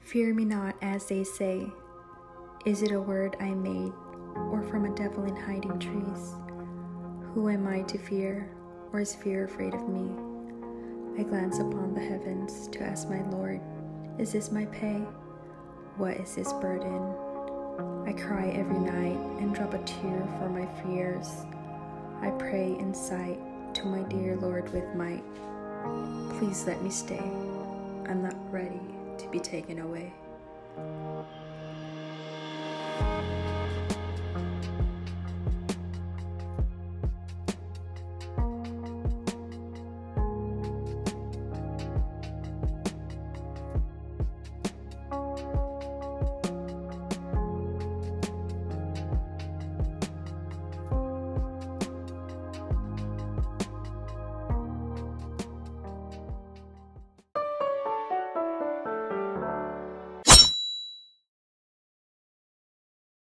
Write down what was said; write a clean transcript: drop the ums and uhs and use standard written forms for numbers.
Fear me not, as they say. Is it a word I made, or from a devil in hiding trees? Who am I to fear, or is fear afraid of me? I glance upon the heavens to ask my Lord, is this my pay? What is this burden? I cry every night and drop a tear for my fears. I pray in sight to my dear Lord with might. Please let me stay. I'm not ready to be taken away.